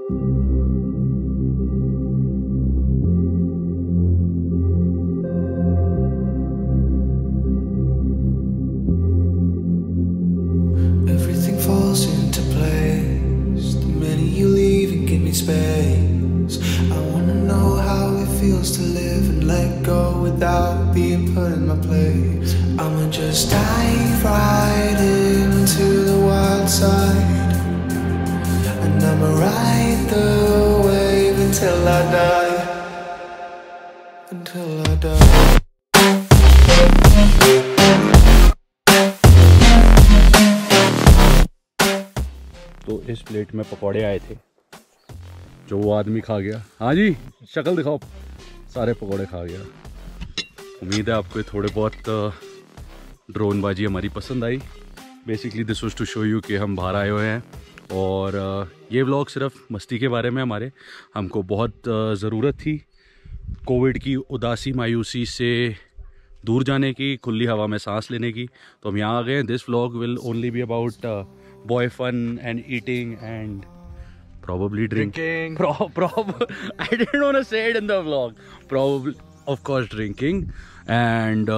Everything falls into place the minute you leave and give me space. I wanna know how it feels to live and let go without being put in my place. I'ma just dive right into the wild side, and I'ma ride the wave until I die. Until I die. तो इस plate में पकौड़े आए थे जो वो आदमी खा गया। हाँ जी, शक्ल दिखाओ। सारे पकौड़े खा गया। उम्मीद है आपको थोड़े बहुत ड्रोनबाजी हमारी पसंद आई। Basically this was to show you कि हम बाहर आए हुए हैं और ये व्लॉग सिर्फ मस्ती के बारे में। हमारे हमको बहुत ज़रूरत थी कोविड की उदासी मायूसी से दूर जाने की, खुली हवा में सांस लेने की, तो हम यहाँ आ गए हैं। This vlog will only be about boy fun and eating and probably drinking. I didn't want to say it in the vlog. Probably, of course, drinking and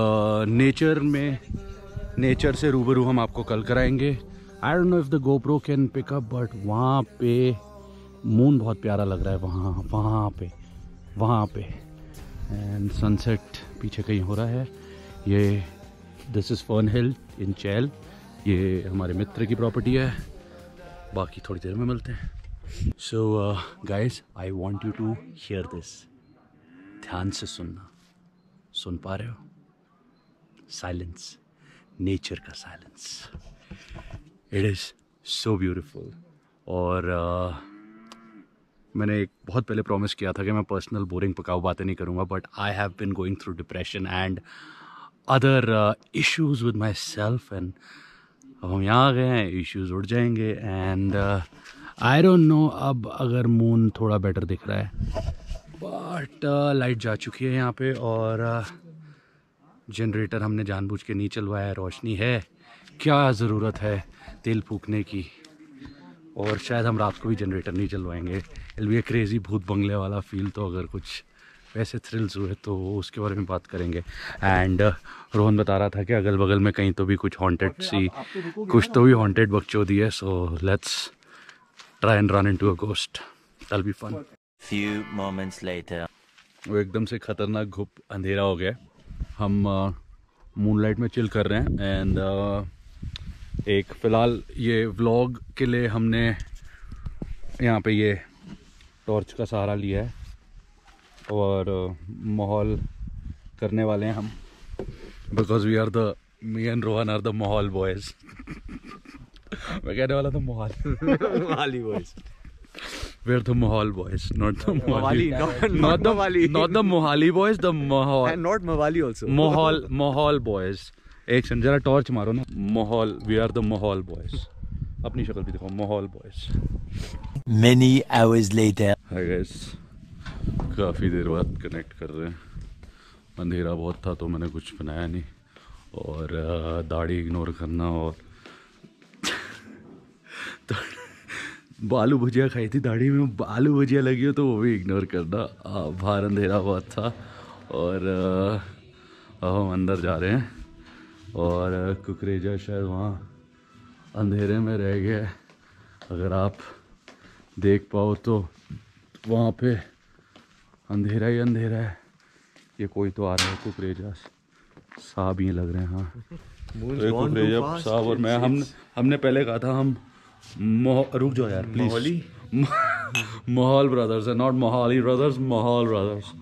nature से रूबरू हम आपको कल कराएंगे। I don't know if the GoPro can pick up, but वहाँ पे moon बहुत प्यारा लग रहा है वहाँ पे and sunset पीछे कहीं हो रहा है। ये this is Fern Hill in Chell। ये हमारे मित्र की प्रॉपर्टी है। बाकी थोड़ी देर में मिलते हैं। So guys, I want you to hear this. ध्यान से सुनना। सुन पा रहे हो? साइलेंस, नेचर का silence. It is so beautiful. और मैंने एक बहुत पहले प्रॉमिस किया था कि मैं पर्सनल बोरिंग पकाऊ बातें नहीं करूँगा, but I have been going through depression and other issues with myself. And अब हम यहाँ आ गए हैं, इश्यूज़ उड़ जाएंगे। एंड आई डोंट नो अब अगर मून थोड़ा बेटर दिख रहा है, बट लाइट जा चुकी है यहाँ पे और जनरेटर हमने जानबूझ के नहीं चलवाया है। रोशनी है, क्या ज़रूरत है तेल फूकने की। और शायद हम रात को भी जनरेटर नहीं चलवाएंगे। इट बी ए क्रेज़ी भूत बंगले वाला फील। तो अगर कुछ वैसे थ्रिल्स हुए तो उसके बारे में बात करेंगे। एंड रोहन बता रहा था कि अगल बगल में कहीं तो भी कुछ हॉन्टेड बकचोदी है। So let's try and run into a ghost. That'll be fun. Few moments later. वो एकदम से खतरनाक घुप अंधेरा हो गया। हम मूनलाइट में चिल कर रहे हैं। एंड एक फ़िलहाल ये व्लॉग के लिए हमने यहाँ पे ये टॉर्च का सहारा लिया है और माहौल करने वाले हैं हम। Because me and Rohan are the माहौल बॉयज़। मैं कहने वाला था Mohali boys. We are the माहौल boys, not the Mohali boys, the माहौल, नॉट मवाली आल्सो, माहौल बॉयज़। एक सेकंड, जरा टॉर्च मारो ना। माहौल, वी आर द माहौल बॉयज़। अपनी शक्ल भी दिखाओ, माहौल boys. Many hours later. Hi guys, काफ़ी देर बाद कनेक्ट कर रहे हैं। अंधेरा बहुत था तो मैंने कुछ बनाया नहीं और दाढ़ी इग्नोर करना और तो बालू भुजिया खाई थी, दाढ़ी में बालू भुजिया लगी हो तो वो भी इग्नोर करना। बाहर अंधेरा बहुत था और अब हम अंदर जा रहे हैं और कुकरेजा शायद वहाँ अंधेरे में रह गया। अगर आप देख पाओ तो वहाँ पे अंधेरा ही अंधेरा है। ये कोई तो आ रहा है कुकरेजा साहब, ये लग रहे हैं। हाँ, तो कुकरेजा साहब और मैं हमने पहले कहा था हम रुक जाओ यार प्लीज। माहौल ब्रदर्स है, नॉट मोहाली ब्रदर्स, माहौल ब्रदर्स।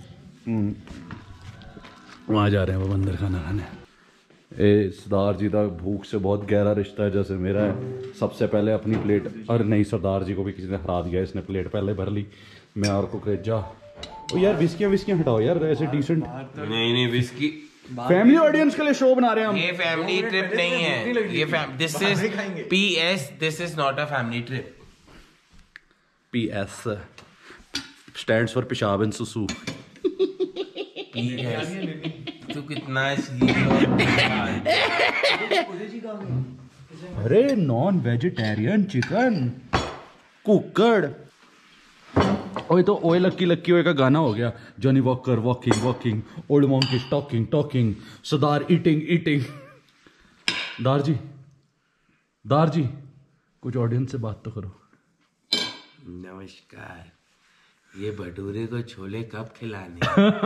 वहाँ जा रहे हैं वो बंदर खाना खाने। सरदार जी का भूख से बहुत गहरा रिश्ता है जैसे मेरा है। सबसे पहले अपनी प्लेट, अरे नहीं, सरदार जी को भी किसी ने हरा दिया, इसने प्लेट पहले भर ली। मैं और कुकरेजा। ओ यार विस्कियाँ हटाओ यार, ऐसे डिसेंट। नहीं विस्की फैमिली ऑडियंस के लिए शो बना रहे हैं हम। ये फैमिली ट्रिप नहीं है, ये this is PS, this is not a family trip. PS stands for पेशाब एंड सुसु। PS तू कितना अरे नॉन वेजिटेरियन चिकन कुकड़ ओए तो ओए लक्की लक्की ओए का गाना हो गया। Johnny Walker walking walking, Old Monk is talking talking, सरदार ईटिंग ईटिंग। दार जी कुछ ऑडियंस से बात तो करो। नमस्कार, ये भटूरे को छोले कब खिलाने?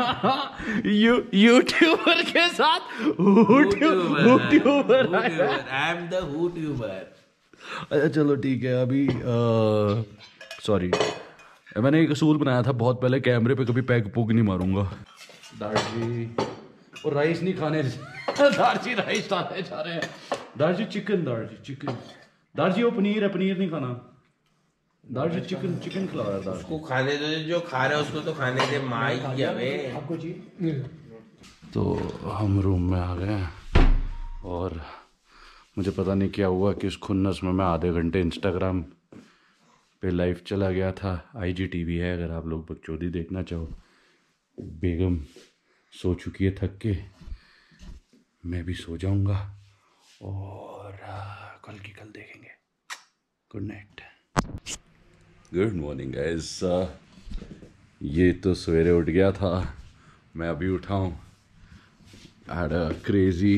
यूट्यूबर के साथ YouTuber I am the YouTuber. अच्छा चलो ठीक है। अभी सॉरी, मैंने एक असूल बनाया था बहुत पहले, कैमरे पे कभी पैग पुग नहीं मारूंगा। दारजी और राइस नहीं खाने। दारजी राइस खाने जा रहे हैं। दारजी चिकन, दारजी वो पनीर है, पनीर नहीं खाना। दारजी चिकन खिला रहा है। दारजी उसको खाने दो, जो खा रहा है उसको तो खाने दे। माई क्या बे? आपको चाहिए? तो हम रूम में आ गए हैं और मुझे पता नहीं क्या हुआ कि उस खुन्नस में मैं आधे घंटे इंस्टाग्राम पे लाइव चला गया था। IGTV है, अगर आप लोग बकचोदी देखना चाहो। बेगम सो चुकी है थक के, मैं भी सो जाऊंगा और कल की कल देखेंगे। Good night, good morning guys. ये तो सवेरे उठ गया था, मैं अभी उठा हूँ। Had a crazy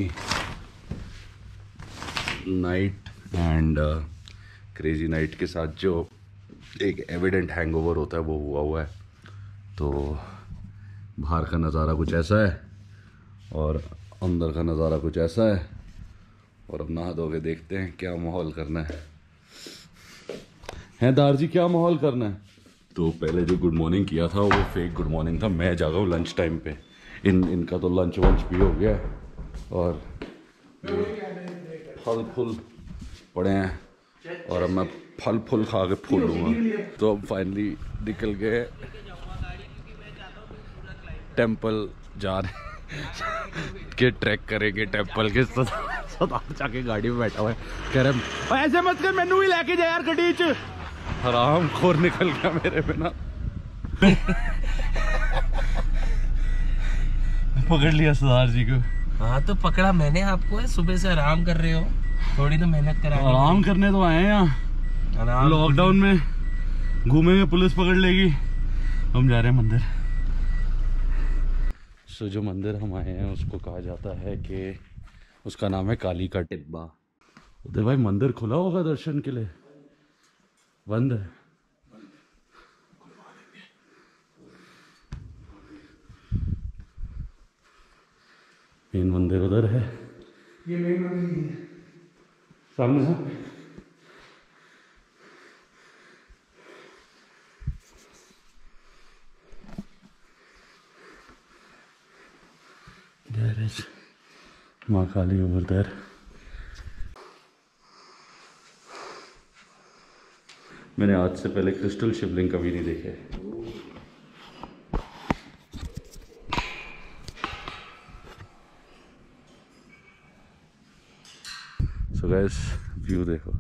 night and crazy night के साथ जो एक एविडेंट हैंगओवर होता है वो हुआ है। तो बाहर का नज़ारा कुछ ऐसा है और अंदर का नज़ारा कुछ ऐसा है। और अब नहा धो के देखते हैं क्या माहौल करना है दारजी, क्या माहौल करना है। तो पहले जो गुड मॉर्निंग किया था वो फेक गुड मॉर्निंग था। मैं जागा हूँ लंच टाइम पे, इनका तो लंच वंच भी हो गया है और फल फूल पड़े हैं और अब मैं फल फूल खा के फूल लूँगा। तो अब फाइनली निकल गए, टेम्पल जा रहे के ट्रैक करेंगे टेम्पल के। सरदार जाके गाड़ी में बैठा हुआ है, कह रहे ऐसे मत कर, मैनू ही लेके जा यार गड्डी च। हराम खोर निकल गया मेरे बिना। पकड़ लिया सरदार जी को। हाँ तो पकड़ा मैंने आपको है। सुबह से आराम कर रहे हो, थोड़ी तो मेहनत करा। आराम करने तो आए हैं यहाँ, लॉकडाउन में घूमेंगे, पुलिस पकड़ लेगी। हम जा रहे हैं मंदिर। सो जो मंदिर हम आए हैं उसको कहा जाता है कि उसका नाम है काली का टिब्बा। उदय भाई मंदिर खुला होगा दर्शन के लिए? बंद है। मेन मंदिर उधर है, ये मेन मंदिर है सामने है। There is माँ काली over there. मैंने आज से पहले क्रिस्टल शिवलिंग कभी नहीं देखे। सो गाइस व्यू देखो,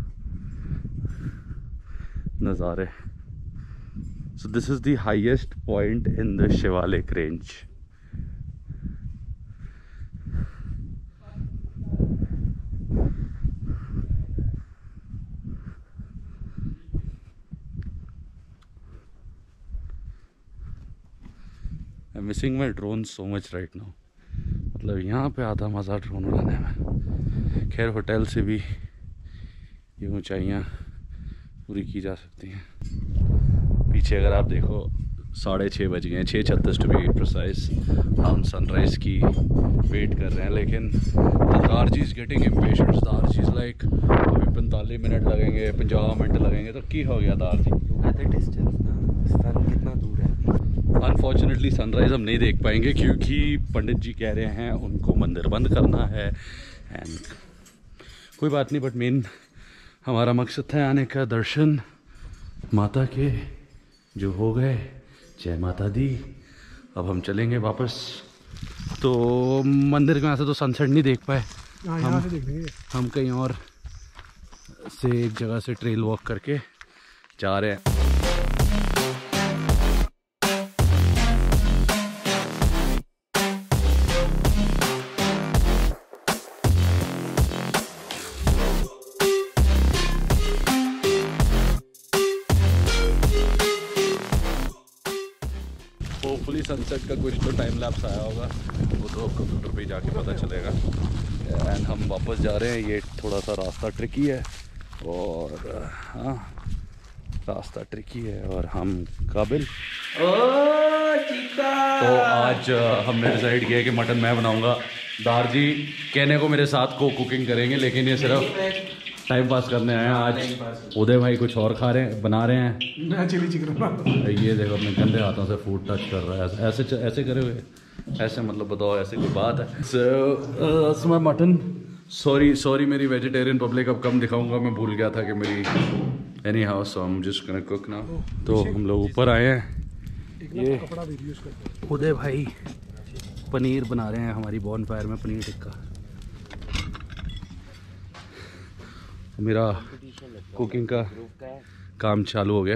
नज़ारे। So this is the highest point in the Shivalik range. Missing my drone so much right now. मतलब यहाँ पे आता मज़ा ड्रोन उड़ाने में। खैर होटल से भी ये ऊंचाइयाँ पूरी की जा सकती हैं। पीछे अगर आप देखो 6:30 बज गए हैं, 6:36 टू बी प्रिसाइज। हम सनराइज़ की वेट कर रहे हैं, लेकिन दारजी इज़ गेटिंग इम्पेशेंट। दारजी इज़ लाइक अभी 45 मिनट लगेंगे, 50 मिनट लगेंगे। तो की हो गया दारजी? कितना दूर है? अनफॉर्चुनेटली सनराइज़ हम नहीं देख पाएंगे क्योंकि पंडित जी कह रहे हैं उनको मंदिर बंद करना है। एंड कोई बात नहीं, बट मेन हमारा मकसद था आने का, दर्शन माता के जो हो गए। जय माता दी। अब हम चलेंगे वापस। तो मंदिर में ऐसे तो सनसेट नहीं देख पाए, हम कहीं और से एक जगह से ट्रेल वॉक करके जा रहे हैं। होपफुली सनसेट का कुछ तो टाइम लैप्स आया होगा, वो तो कंप्यूटर पे जाके पता चलेगा। एंड हम वापस जा रहे हैं। ये थोड़ा सा रास्ता ट्रिकी है और हाँ रास्ता ट्रिकी है और हम काबिल। तो आज हमने डिसाइड किया कि मटन मैं बनाऊंगा, दारजी कहने को मेरे साथ को कुकिंग करेंगे, लेकिन ये सिर्फ टाइम पास करने आए हैं। आज उदय भाई कुछ और खा रहे हैं, बना रहे हैं। मैं चिली चिकन ये देखो अपने गंदे हाथों से फूड टच कर रहा है, ऐसे करे हुए, ऐसे मतलब बताओ ऐसे कोई बात है। सो माय मटन, सॉरी मेरी वेजिटेरियन पब्लिक, अब कम दिखाऊंगा, मैं भूल गया था कि मेरी any house, so I am just gonna cook now. तो हम लोग ऊपर आए हैं। ये उदय भाई पनीर बना रहे हैं हमारी बॉन फायर में, पनीर टिक्का। मेरा कुकिंग का काम चालू हो गया।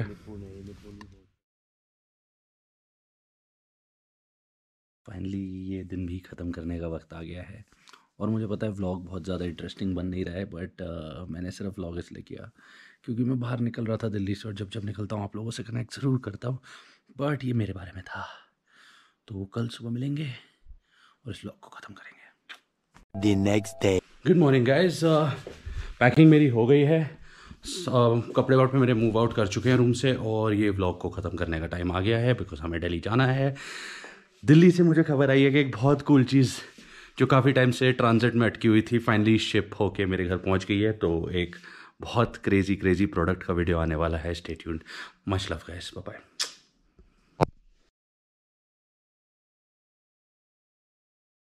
फाइनली ये दिन भी ख़त्म करने का वक्त आ गया है और मुझे पता है व्लॉग बहुत ज़्यादा इंटरेस्टिंग बन नहीं रहा है, बट मैंने सिर्फ व्लॉग इसलिए किया क्योंकि मैं बाहर निकल रहा था दिल्ली से, और जब निकलता हूँ आप लोगों से कनेक्ट ज़रूर करता हूँ, बट ये मेरे बारे में था। तो कल सुबह मिलेंगे और इस व्लॉग को ख़त्म करेंगे। The next day. Good morning guys, packing मेरी हो गई है, कपड़े वपड़े मेरे मूव आउट कर चुके हैं रूम से, और ये व्लॉग को ख़त्म करने का टाइम आ गया है बिकॉज हमें दिल्ली जाना है। दिल्ली से मुझे खबर आई है कि एक बहुत कूल चीज़ जो काफ़ी टाइम से ट्रांजिट में अटकी हुई थी फाइनली शिप होके मेरे घर पहुंच गई है। तो एक बहुत क्रेजी प्रोडक्ट का वीडियो आने वाला है, stay tuned. Much love guys, bye bye.